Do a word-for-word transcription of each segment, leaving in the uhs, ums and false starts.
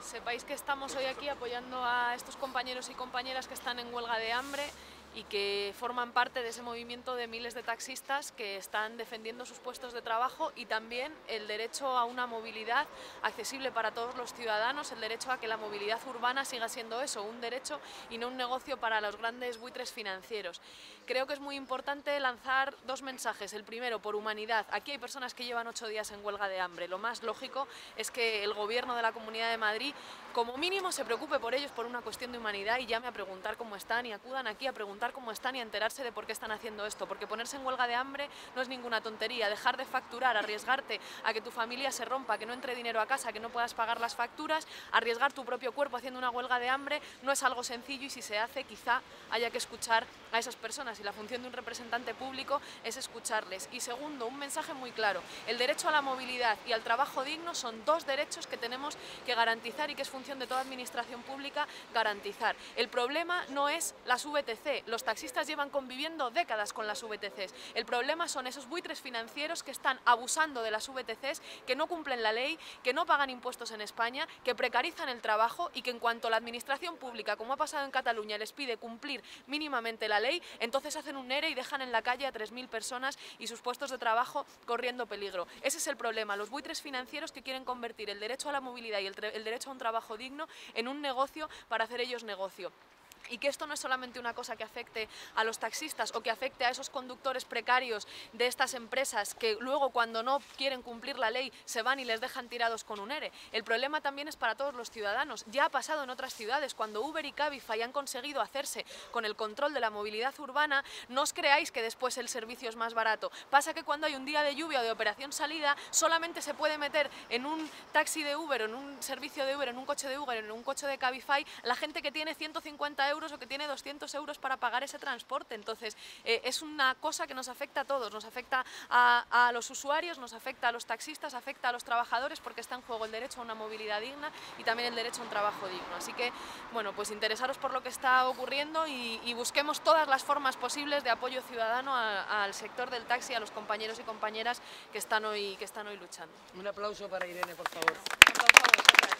sepáis que estamos hoy aquí apoyando a estos compañeros y compañeras que están en huelga de hambre y que forman parte de ese movimiento de miles de taxistas que están defendiendo sus puestos de trabajo y también el derecho a una movilidad accesible para todos los ciudadanos, el derecho a que la movilidad urbana siga siendo eso, un derecho y no un negocio para los grandes buitres financieros. Creo que es muy importante lanzar dos mensajes. El primero, por humanidad. Aquí hay personas que llevan ocho días en huelga de hambre. Lo más lógico es que el gobierno de la Comunidad de Madrid, como mínimo, se preocupe por ellos por una cuestión de humanidad y llame a preguntar cómo están y acudan aquí a preguntar cómo están y a enterarse de por qué están haciendo esto, porque ponerse en huelga de hambre no es ninguna tontería. Dejar de facturar, arriesgarte a que tu familia se rompa, que no entre dinero a casa, que no puedas pagar las facturas, arriesgar tu propio cuerpo haciendo una huelga de hambre no es algo sencillo, y si se hace quizá haya que escuchar a esas personas, y la función de un representante público es escucharles. Y segundo, un mensaje muy claro: el derecho a la movilidad y al trabajo digno son dos derechos que tenemos que garantizar y que es función de toda administración pública garantizar. El problema no es las V T C, los taxistas llevan conviviendo décadas con las V T Cs. El problema son esos buitres financieros que están abusando de las V T Cs, que no cumplen la ley, que no pagan impuestos en España, que precarizan el trabajo y que en cuanto la administración pública, como ha pasado en Cataluña, les pide cumplir mínimamente la ley, entonces hacen un ERE y dejan en la calle a tres mil personas y sus puestos de trabajo corriendo peligro. Ese es el problema, los buitres financieros que quieren convertir el derecho a la movilidad y el, el derecho a un trabajo digno en un negocio para hacer ellos negocio. Y que esto no es solamente una cosa que afecte a los taxistas o que afecte a esos conductores precarios de estas empresas que luego, cuando no quieren cumplir la ley, se van y les dejan tirados con un ERE. El problema también es para todos los ciudadanos. Ya ha pasado en otras ciudades, cuando Uber y Cabify han conseguido hacerse con el control de la movilidad urbana. No os creáis que después el servicio es más barato. Pasa que cuando hay un día de lluvia o de operación salida, solamente se puede meter en un taxi de Uber o en un servicio de Uber, en un coche de Uber, en un coche de Cabify, la gente que tiene ciento cincuenta euros o que tiene doscientos euros para pagar ese transporte. Entonces eh, es una cosa que nos afecta a todos, nos afecta a, a los usuarios, nos afecta a los taxistas, afecta a los trabajadores, porque está en juego el derecho a una movilidad digna y también el derecho a un trabajo digno. Así que, bueno, pues interesaros por lo que está ocurriendo y, y busquemos todas las formas posibles de apoyo ciudadano a, al sector del taxi, a los compañeros y compañeras que están hoy, que están hoy luchando. Un aplauso para Irene, por favor. Un aplauso a vosotras.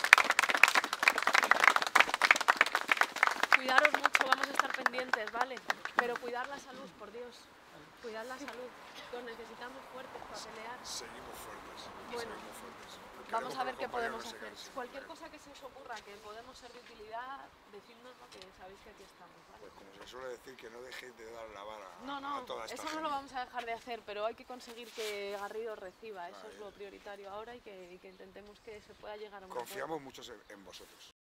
Cuidaros mucho, vamos a estar pendientes, ¿vale? Pero cuidar la salud, por Dios. Cuidar la salud. Los necesitamos fuertes para pelear. Seguimos fuertes. Bueno, seguimos fuertes. vamos a ver qué podemos Queremos que hacer. los compañeros Cualquier se cansen. cosa que se os ocurra, que podemos ser de utilidad, decídnoslo, que sabéis que aquí estamos, ¿vale? Pues como se suele decir, que no dejéis de dar la vara No, no, a toda esta eso no gente. lo vamos a dejar de hacer, pero hay que conseguir que Garrido reciba. Eso es Vale. lo prioritario ahora, y que, y que intentemos que se pueda llegar a un acuerdo. Confiamos mucho en en vosotros.